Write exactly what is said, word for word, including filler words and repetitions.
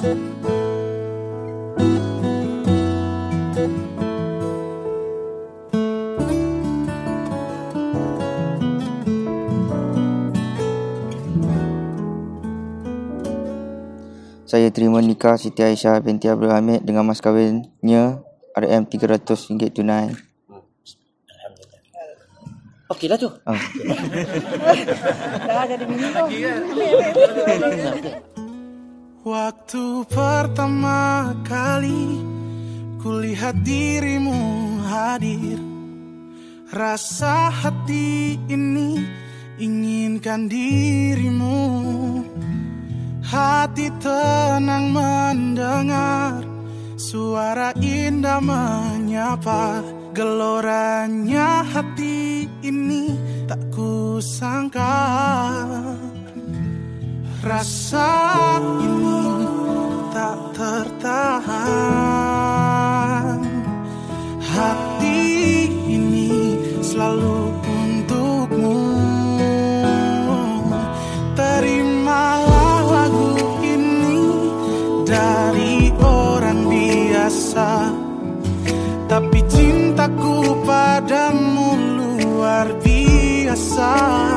Saya terima nikah Siti Aisyah binti Abdul Hamid dengan mas kawinnya R M tiga ratus ringgit tunai. Okeylah tu. Ah. Dah jadi minum. Waktu pertama kali kulihat dirimu hadir, rasa hati ini inginkan dirimu. Hati tenang mendengar suara indah menyapa. Geloranya hati ini tak kusangka. Rasa ini tak tertahan. Hati ini selalu untukmu. Terimalah lagu ini dari orang biasa, tapi cintaku padamu luar biasa.